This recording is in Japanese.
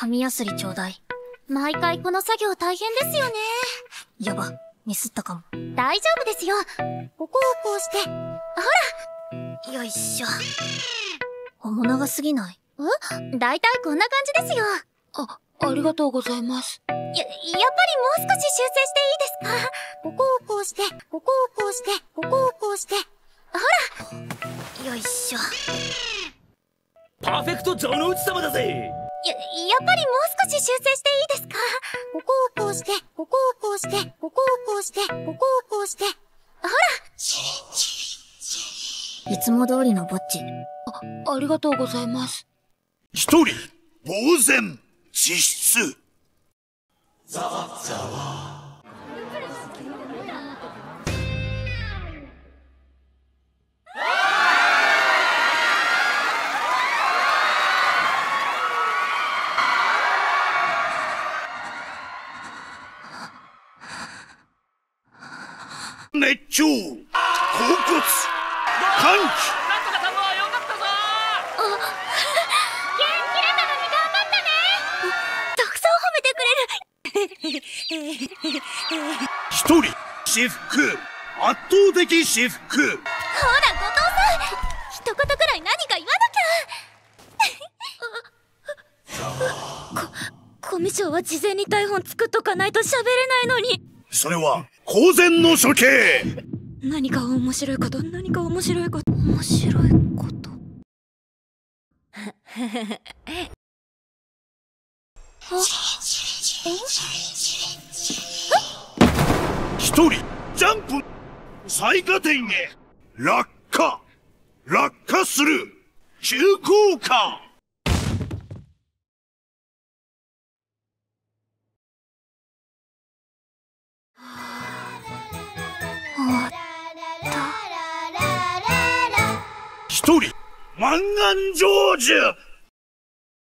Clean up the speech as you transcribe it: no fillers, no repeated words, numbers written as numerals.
紙やすりちょうだい。毎回この作業大変ですよね。やば、ミスったかも。大丈夫ですよ。ここをこうして。ほら。よいしょ。重長すぎない？だいたいこんな感じですよ。 ありがとうございます。 やっぱりもう少し修正していいですか？ここをこうして、ここをこうして、ここをこうして。ほら。よいしょ。 パーフェクト城之内様だぜ。 やっぱりもう少し修正していいですか？ここをこうして、ここをこうして、ここをこうして、ここをこうして。ほら。いつも通りのぼっち。 ありがとうございます。 一人、呆然、自失。ざわざわ。熱狂、恍惚、歓喜。 なんとかさんはよかったぞ。 弦切れたのに頑張ったね。たくさん褒めてくれる。 一人、至福、圧倒的至福。 ほら、後藤さん、一言くらい何か言わなきゃ。 コミショは事前に台本作っとかないと喋れないのに。 それは公然の処刑。 何か面白いこと。面白いこと。 一人、ジャンプ、最下点へ落下する急降下。一人、満願成就。